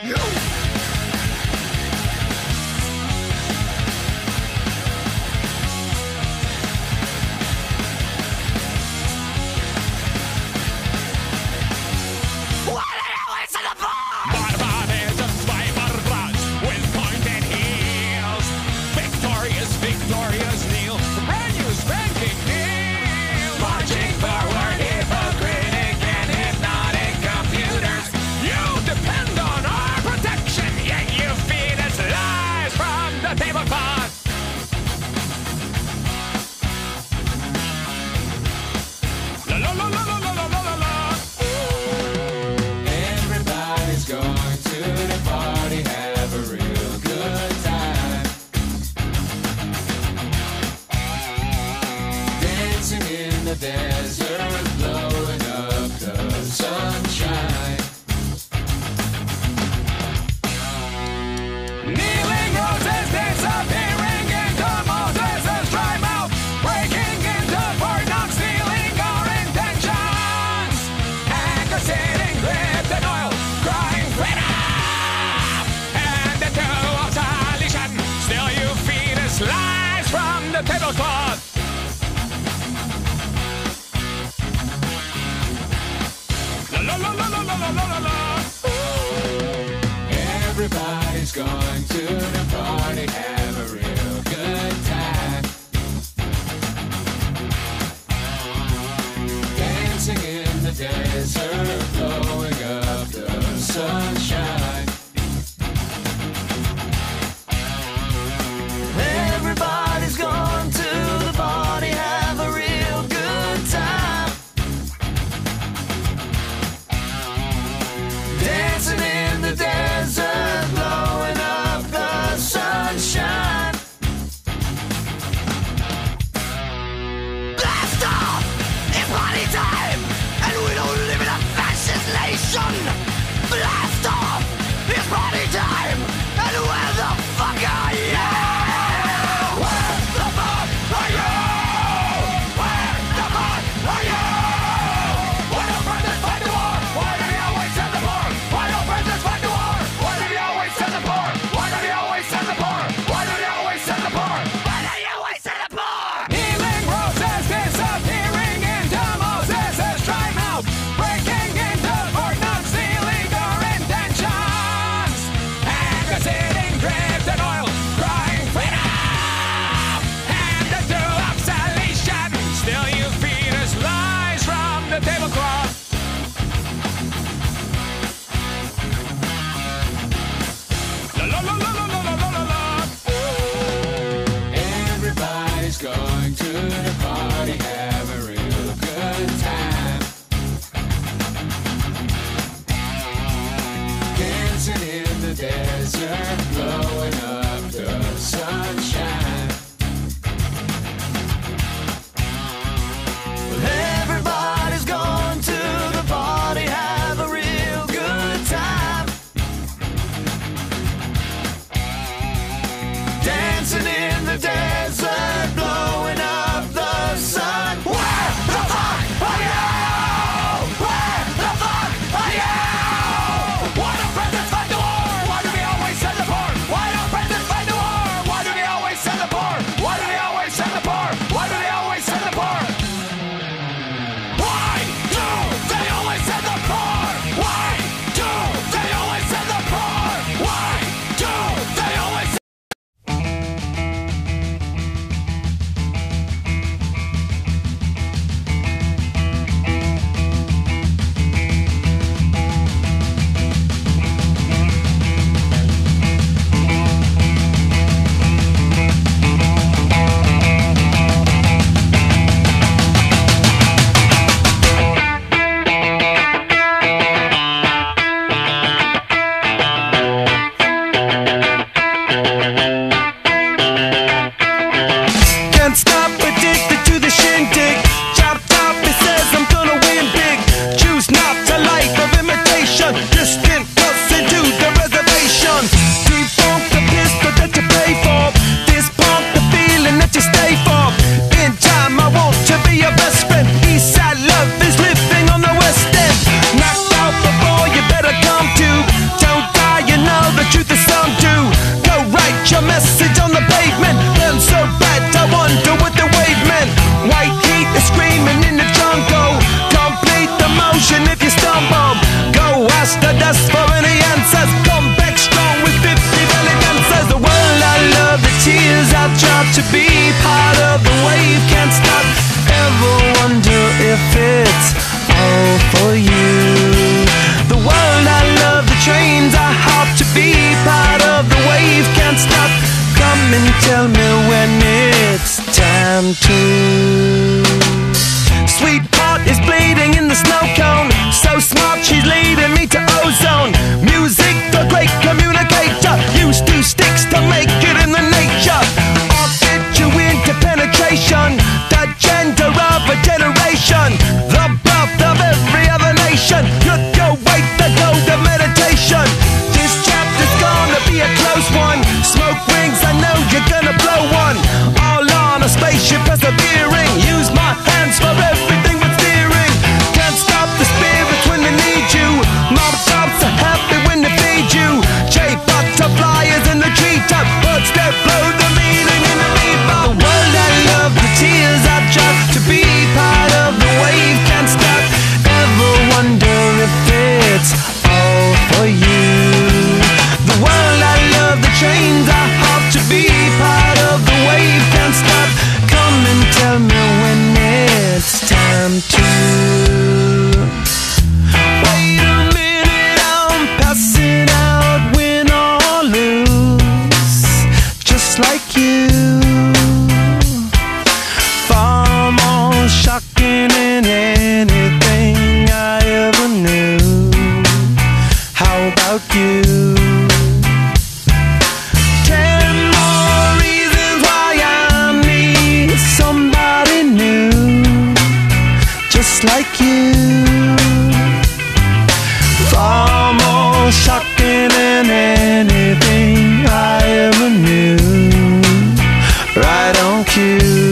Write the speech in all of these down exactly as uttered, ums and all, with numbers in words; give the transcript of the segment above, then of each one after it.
Everybody's going to the party, have a real good time. Dancing in the desert, blowing up the sunshine. Everybody's going to the party, have a real good time. Dancing in the desert, blowing up the sunshine. Blast off! It's party time! And we don't live in a fascist nation! Blast off! It's party time! And where the fuck are you? Where the fuck are you? Where the fuck are you? Why don't brothers fight the war? Why do they always send the poor? Why don't brothers fight the war? Why do they always send the poor? Why do they always send the poor? Why do they always send the poor? Why do they always send the poor? Healing roses disappearing into Moses' dry mouth, breaking into Fort Knox, sealing our intentions, and the sitting dripped in oil, crying freedom, and the two obsolescence. Still you feed us lies from the tablecloth. La la la la la la la la la. Everybody's going to the party, have a real good time. Dancing in the desert, blowing up the sunshine. Everybody's going to the party, have a real good time. Dancing in the desert, blowing up the sun. Where the fuck are you? Where the fuck are you? Why don't presidents fight the war? Why do they always send the poor? Why don't presidents fight the war? Why do they always send the poor? Why do they always send the poor? Why do they always send the poor? Why do they always send the poor? Why do they always send the poor? Why do they always Can't stop, addicted to the shindig. Chop top, it says I'm gonna win big. Choose not a life of imitation. Distant us into the reservation. Defunct the pistol that you pay for. This pump the feeling that you stay for. In time, I want to be your best friend. Eastside love is living on the West End. Knocked out before you better come to. Don't die, you if it's all for you. The world I love, the trains I hop to be part of the wave, can't stop. Come and tell me when it's time to. Sweetheart is bleeding in the snow cone, so smart she's leading me to ozone. Music, the great communicator, used two sticks to make it in the nature. I'll get you into penetration, the gender of a generation, the birth of every other nation. Look your way to go to meditation. This chapter's gonna be a close one. Smoke rings, I know you're gonna blow one. All on a spaceship persevering, use my hands for everything but steering. Can't stop the spirits when they need you. Mob tops are happy when they feed you. J butterflies in the treetop, birds that blow the meaning in the meatball. The world I love, the tears I drop to be part of the wave, can't stop. Ever wonder if it's all for you? The world I love, the trains I hop to be part of the wave, can't stop. Come and tell me when it's time to. Wait a minute, I'm passing out, win or lose, just like you. Far more shocking than anything I ever knew. How about you? Ten more reasons why I need somebody new, just like you. Far more shocking than anything I ever knew. Right on cue.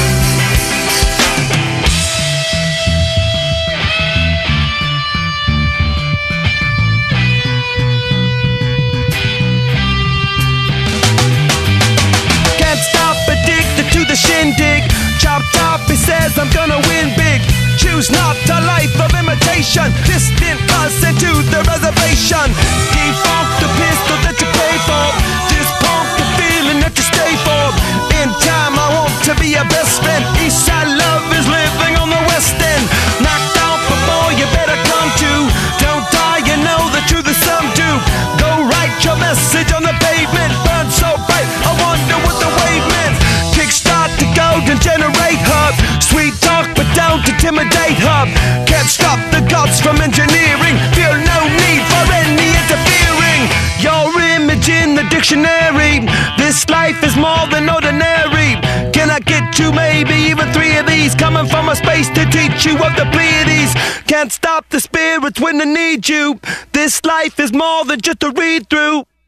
The shindig, chop top, he says I'm gonna win big. Choose not a life of imitation, distant us into the reservation. Default the pistol that you pay for, this pump the feeling that you stay for. In time I want to be your best friend. Eastside love is living on the west end. Knocked out before you better come to. Don't die, you know the truth is some do. Go write your message on the pavement, burn so bright I wonder what the wave meant. Kickstart the golden generate hub, sweet talk but don't intimidate hub. Can't stop the gods from engineering, feel no need for any interfering. Your image in the dictionary, this life is more than ordinary. Can I get you maybe even three of these, coming from a space to teach you of the Pleiades. Can't stop the spirits when they need you, this life is more than just a read through.